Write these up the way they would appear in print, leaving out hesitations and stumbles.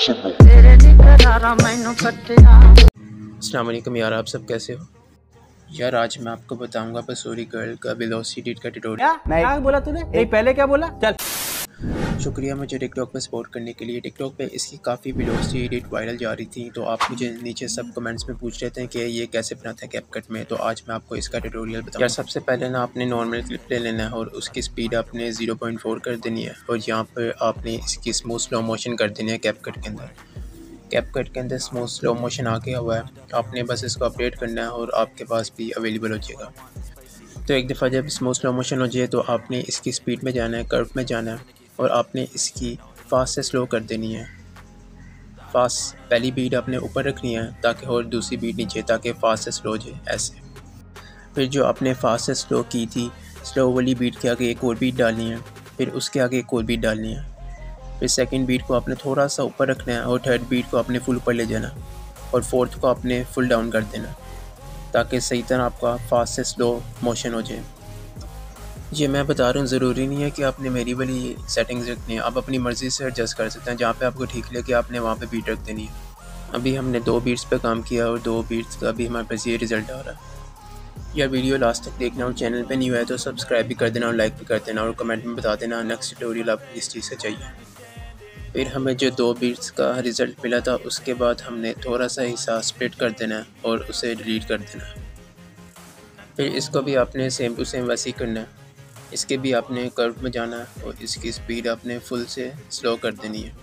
अस्सलाम वालेकुम यार, आप सब कैसे हो यार। आज मैं आपको बताऊंगा बसूरी गर्ल का वेलोसिटी का ट्यूटोरियल। क्या बोला तूने? नहीं पहले क्या बोला? चल। शुक्रिया मुझे टिकटॉक पे सपोर्ट करने के लिए। टिकटॉक पे इसकी काफ़ी वेलोसिटी एडिट वायरल जा रही थी, तो आप मुझे नीचे सब कमेंट्स में पूछ रहे थे कि ये कैसे बनाता है कैपकट में, तो आज मैं आपको इसका ट्यूटोरियल बताऊंगा। यार सबसे पहले ना आपने नॉर्मल क्लिप ले लेना है और उसकी स्पीड आपने 0.4 कर देनी है, और यहाँ पर आपने इसकी स्मूथ स्लो मोशन कर देनी है। कैपकट के अंदर स्मूथ स्लो मोशन आ गया हुआ है, आपने बस इसको अपडेट करना है और आपके पास भी अवेलेबल हो जाएगा। तो एक दफ़ा जब स्मूथ स्लो मोशन हो जाए तो आपने इसकी स्पीड में जाना है, कर्व में जाना है, और आपने इसकी फास्ट से स्लो कर देनी है। फास्ट पहली बीट आपने ऊपर रखनी है ताकि, और दूसरी बीट नीचे, ताकि फास्ट से स्लो हो जाए ऐसे। फिर जो आपने फास्ट से स्लो की थी, स्लो वाली बीट के आगे एक और बीट डालनी है, फिर उसके आगे एक और बीट डालनी है, फिर सेकंड बीट को आपने थोड़ा सा ऊपर रखना है, और थर्ड बीट को आपने फुल ऊपर ले जाना, और फोर्थ को आपने फुल डाउन कर देना, ताकि सही तरह आपका फास्ट से स्लो मोशन हो जाए। ये मैं बता रहा हूँ, ज़रूरी नहीं है कि आपने मेरी वाली सेटिंग्स रखनी है, आप अपनी मर्ज़ी से एडजस्ट कर सकते हैं। जहाँ पे आपको ठीक लगे आपने वहाँ पे बीट रख देनी है। अभी हमने 2 बीट्स पे काम किया और 2 बीट्स का भी हमारे पास ये रिज़ल्ट आ रहा है। यार वीडियो लास्ट तक देखना, और चैनल पे नहीं हुआ है तो सब्सक्राइब भी कर देना और लाइक भी कर देना, और कमेंट में बता देना नेक्स्ट ट्यूटोरियल आपको किस चीज़ से चाहिए। फिर हमें जो 2 बीट्स का रिज़ल्ट मिला था, उसके बाद हमने थोड़ा सा हिस्सा स्प्लिट कर देना है और उसे डिलीट कर देना है। फिर इसको भी आपने सेम टू सेम वैसे ही करना है। इसके भी आपने कर्व में जाना है और इसकी स्पीड आपने फुल से स्लो कर देनी है,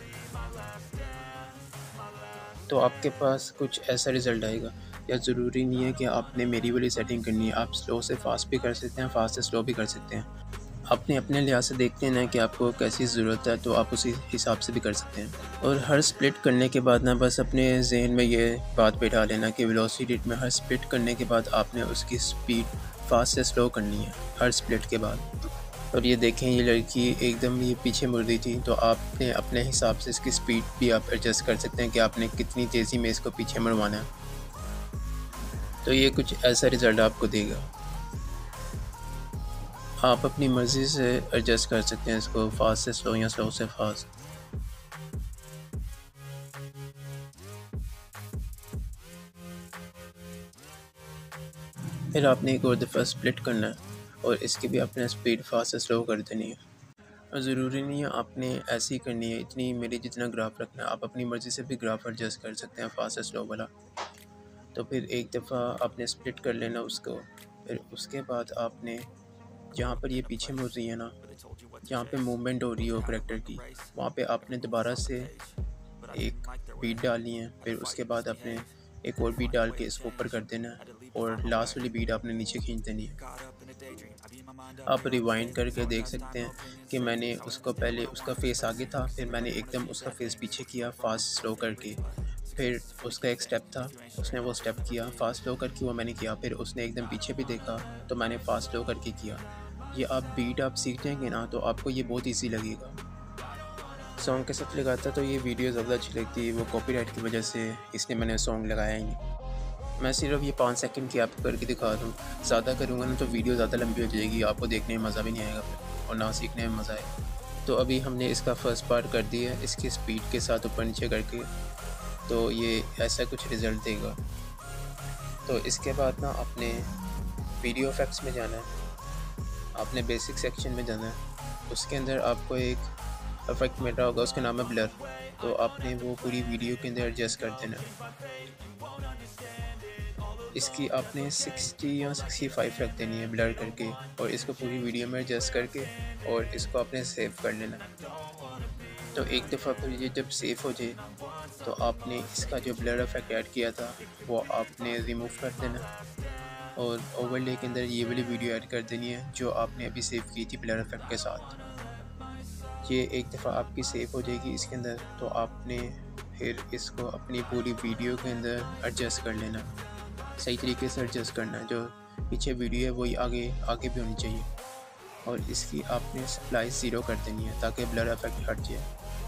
तो आपके पास कुछ ऐसा रिज़ल्ट आएगा। या ज़रूरी नहीं है कि आपने मेरी वाली सेटिंग करनी है, आप स्लो से फास्ट भी कर सकते हैं, फास्ट से स्लो भी कर सकते हैं। आपने अपने लिहाज से देखते हैं ना कि आपको कैसी ज़रूरत है, तो आप उसी हिसाब से भी कर सकते हैं। और हर स्प्लिट करने के बाद ना बस अपने जहन में ये बात बैठा लेना कि वेलोसिटी में हर स्प्लिट करने के बाद आपने उसकी स्पीड फास्ट से स्लो करनी है हर स्प्लिट के बाद। और ये देखें, ये लड़की एकदम ये पीछे मुड़ रही थी, तो आपने अपने हिसाब से इसकी स्पीड भी आप एडजस्ट कर सकते हैं कि आपने कितनी तेज़ी में इसको पीछे मुड़वाना है। तो ये कुछ ऐसा रिज़ल्ट आपको देगा। आप अपनी मर्ज़ी से एडजस्ट कर सकते हैं इसको, फास्ट से स्लो या स्लो से फास्ट। फिर आपने एक और दफ़ा स्प्लिट करना है और इसकी भी अपने स्पीड फास्ट से स्लो कर देनी है। और ज़रूरी नहीं है आपने ऐसी करनी है, इतनी मेरी जितना ग्राफ रखना है, आप अपनी मर्ज़ी से भी ग्राफ एडजस्ट कर सकते हैं फास्ट से स्लो वाला। तो फिर एक दफ़ा आपने स्प्लिट कर लेना उसको। फिर उसके बाद आपने जहाँ पर ये पीछे मुड़ रही है ना, जहाँ पे मूवमेंट हो रही हो करैक्टर की, वहाँ पे आपने दोबारा से एक बीट डालनी है। फिर उसके बाद आपने एक और बीट डाल के इसको ऊपर कर देना है, और लास्ट वाली बीट आपने नीचे खींच देनी है। आप रिवाइंड करके देख सकते हैं कि मैंने उसको पहले उसका फेस आगे था, फिर मैंने एकदम उसका फेस पीछे किया फास्ट स्लो करके। फिर उसका एक स्टेप था, उसने वो स्टेप किया फास्ट स्लो करके, वो मैंने किया। फिर उसने एकदम पीछे भी देखा तो मैंने फास्ट स्लो करके किया। ये आप बीट आप सीख जाएंगे ना, तो आपको ये बहुत ईजी लगेगा। सॉन्ग के साथ लगाता तो ये वीडियो ज़्यादा अच्छी लगती है, वो कॉपीराइट की वजह से इसलिए मैंने सॉन्ग लगाया ही नहीं। मैं सिर्फ ये 5 सेकंड की आपको करके दिखा रहा हूँ, ज़्यादा करूँगा ना तो वीडियो ज़्यादा लंबी हो जाएगी, आपको देखने में मज़ा भी नहीं आएगा फिर, और ना सीखने में मज़ा आएगा। तो अभी हमने इसका फर्स्ट पार्ट कर दिया है इसकी स्पीड के साथ ऊपर नीचे करके, तो ये ऐसा कुछ रिज़ल्ट देगा। तो इसके बाद ना आपने वीडियो इफेक्ट्स में जाना है, आपने बेसिक सेक्शन में जाना है, उसके अंदर आपको एक इफेक्ट मिल रहा होगा, उसका नाम है ब्लर। तो आपने वो पूरी वीडियो के अंदर एडजस्ट कर देना है। इसकी आपने 60 या 65 रख देनी है ब्लर करके, और इसको पूरी वीडियो में एडजस्ट करके, और इसको आपने सेव कर लेना। तो एक दफ़ा फिर ये जब सेव हो जाए तो आपने इसका जो ब्लर इफेक्ट ऐड किया था वो आपने रिमूव कर देना, और ओवरले के अंदर ये वाली वीडियो ऐड कर देनी है जो आपने अभी सेव की थी ब्लर इफेक्ट के साथ। ये एक दफ़ा आपकी सेव हो जाएगी इसके अंदर, तो आपने फिर इसको अपनी पूरी वीडियो के अंदर एडजस्ट कर लेना, सही तरीके से एडजस्ट करना है। जो पीछे वीडियो है वही आगे आगे भी होनी चाहिए, और इसकी आपने स्प्लाइस 0 कर देनी है ताकि ब्लर इफेक्ट हट जाए।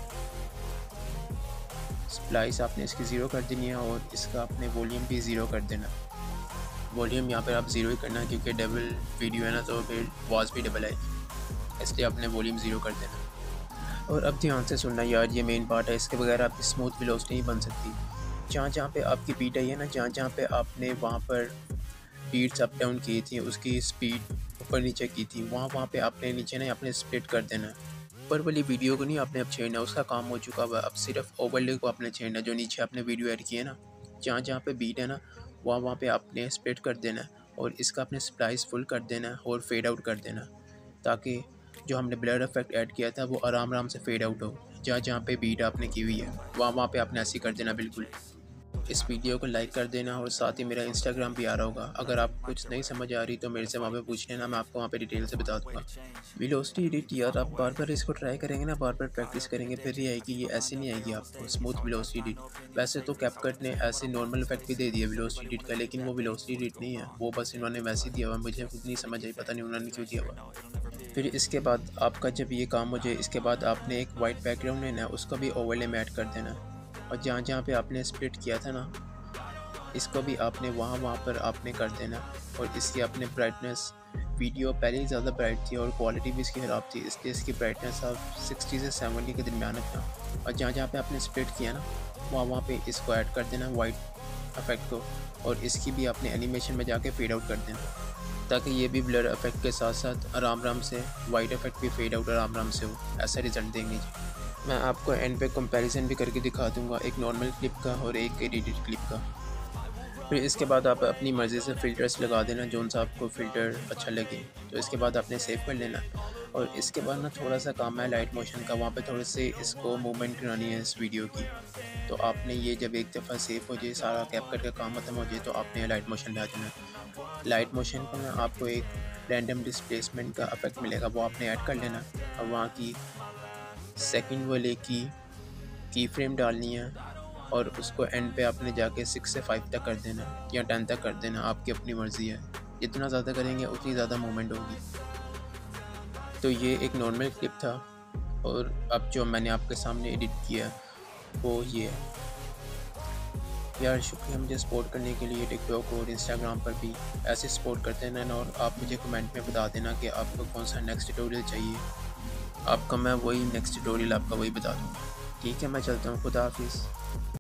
स्प्लाइस आपने इसकी 0 कर देनी है, और इसका आपने वॉल्यूम भी 0 कर देना। वॉल्यूम यहाँ पर आप 0 ही करना है क्योंकि डबल वीडियो है ना, तो फिर आवाज़ भी डबल आएगी, इसलिए आपने वॉल्यूम 0 कर देना। और अब ध्यान से सुनना यार, ये मेन पार्ट है, इसके बगैर आपकी स्मूथ वेलोसिटी नहीं बन सकती। जहाँ जहाँ पे आपकी बीट आई है ना, जहाँ जहाँ पे आपने वहाँ पर बीट्स अप डाउन की थी, उसकी स्पीड ऊपर नीचे की थी, वहाँ वहाँ पे आपने नीचे ना आपने स्प्लिट कर देना है। ऊपर वाली वीडियो को नहीं आपने अब छेड़ना, उसका काम हो चुका हुआ है। अब सिर्फ ओवरले को आपने छेड़ना, जो नीचे आपने वीडियो ऐड की है ना, जहाँ जहाँ पे बीट है ना, वहाँ वहाँ पे आपने स्प्लिट कर देना है और इसका आपने स्प्लाइस फुल कर देना है और फेड आउट कर देना, ताकि जो हमने ब्लर इफेक्ट ऐड किया था वो आराम आराम से फेड आउट हो। जहाँ जहाँ पे बीट आपने की हुई है वहाँ वहाँ पे आपने ऐसे ही कर देना बिल्कुल। इस वीडियो को लाइक कर देना और साथ ही मेरा इंस्टाग्राम भी आ रहा होगा। अगर आपको कुछ नहीं समझ आ रही तो मेरे से वहाँ पे पूछ लेना, मैं आपको वहाँ पे डिटेल से बता दूँगा। वेलोसिटी एडिट यार, आप बार बार इसको ट्राई करेंगे ना, बार बार प्रैक्टिस करेंगे, फिर ये आएगी। ये ऐसे नहीं आएगी आपको स्मूथ वेलोसिटी एडिट। वैसे तो कैपकट ने ऐसे नॉर्मल इफेक्ट भी दे दिया वेलोसिटी एडिट का, लेकिन वो वेलोसिटी एडिट नहीं है, वो बस इन्होंने वैसे दिया हुआ। मुझे खुद नहीं समझ आई, पता नहीं उन्होंने क्यों दिया हुआ। फिर इसके बाद आपका जब ये काम हो जाए, इसके बाद आपने एक वाइट बैकग्राउंड लेना है, उसको भी ओवरले में ऐड कर देना है। और जहाँ जहाँ पे आपने स्प्लिट किया था ना, इसको भी आपने वहाँ वहाँ पर आपने कर देना। और इसकी अपने ब्राइटनेस, वीडियो पहले ही ज़्यादा ब्राइट थी और क्वालिटी भी इसकी ख़राब थी, इसलिए इसकी ब्राइटनेस आप 60 से 70 के दरमियान रखना। और जहाँ जहाँ पे आपने स्प्लिट किया ना, वहाँ वहाँ पे इसको ऐड कर देना वाइट इफेक्ट को, और इसकी भी आपने एनिमेशन में जाके फेड आउट कर देना, ताकि ये भी ब्लर इफेक्ट के साथ साथ आराम आराम से वाइट इफेक्ट भी फेड आउट आराम आराम से हो। ऐसा रिजल्ट देंगे जी। मैं आपको एंड पे कंपैरिजन भी करके दिखा दूंगा, एक नॉर्मल क्लिप का और एक एडिटेड क्लिप का। फिर इसके बाद आप अपनी मर्ज़ी से फ़िल्टर्स लगा देना, जोन सा आपको फ़िल्टर अच्छा लगे। तो इसके बाद आपने सेव कर लेना। और इसके बाद ना थोड़ा सा काम है लाइट मोशन का, वहाँ पे थोड़े से इसको मूवमेंट करानी है इस वीडियो की। तो आपने ये जब एक दफ़ा सेव हो जाए, सारा कैपकट का काम खत्म हो जाए, तो आपने लाइट मोशन ले आ जाना। लाइट मोशन का ना आपको एक रैंडम डिस्प्लेसमेंट का इफेक्ट मिलेगा, वो आपने ऐड कर लेना। और वहाँ की सेकंड वाले की फ्रेम डालनी है और उसको एंड पे आपने जाके 6 से 5 तक कर देना या 10 तक कर देना, आपकी अपनी मर्ज़ी है। जितना ज़्यादा करेंगे उतनी ज़्यादा मूवमेंट होगी। तो ये एक नॉर्मल क्लिप था, और अब जो मैंने आपके सामने एडिट किया वो ये है। यार शुक्रिया मुझे सपोर्ट करने के लिए, टिकटॉक और इंस्टाग्राम पर भी ऐसे सपोर्ट करते रहना। और आप मुझे कमेंट में बता देना कि आपको कौन सा नेक्स्ट ट्यूटोरियल चाहिए, आपका मैं वही नेक्स्ट ट्यूटोरियल आपका वही बता दूँगा। ठीक है, मैं चलता हूँ, खुदा हाफिज़।